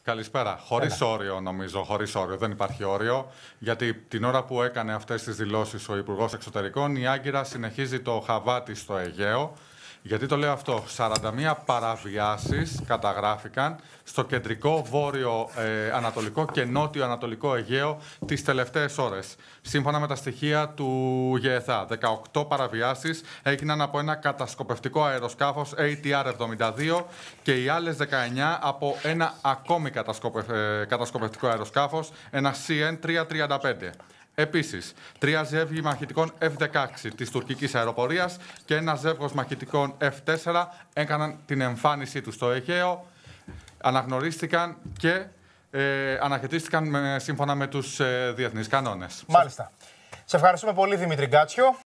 Καλησπέρα. Χωρίς όριο, νομίζω. Χωρίς όριο. Δεν υπάρχει όριο. Γιατί την ώρα που έκανε αυτές τις δηλώσεις ο Υπουργός Εξωτερικών, η Άγκυρα συνεχίζει το χαβάτι στο Αιγαίο. Γιατί το λέω αυτό, 41 παραβιάσεις καταγράφηκαν στο κεντρικό, βόρειο, ανατολικό και νότιο ανατολικό Αιγαίο τις τελευταίες ώρες. Σύμφωνα με τα στοιχεία του ΓΕΘΑ, 18 παραβιάσεις έγιναν από ένα κατασκοπευτικό αεροσκάφος ATR-72 και οι άλλες 19 από ένα ακόμη κατασκοπευτικό αεροσκάφος, ένα CN-335. Επίσης, 3 ζεύγοι μαχητικών F-16 της τουρκικής αεροπορίας και ένα ζεύγος μαχητικών F-4 έκαναν την εμφάνισή τους στο Αιγαίο, αναγνωρίστηκαν και αναχαιτίστηκαν σύμφωνα με τους διεθνείς κανόνες. Μάλιστα. Σε ευχαριστούμε πολύ, Δημήτρη Γκάτσιο.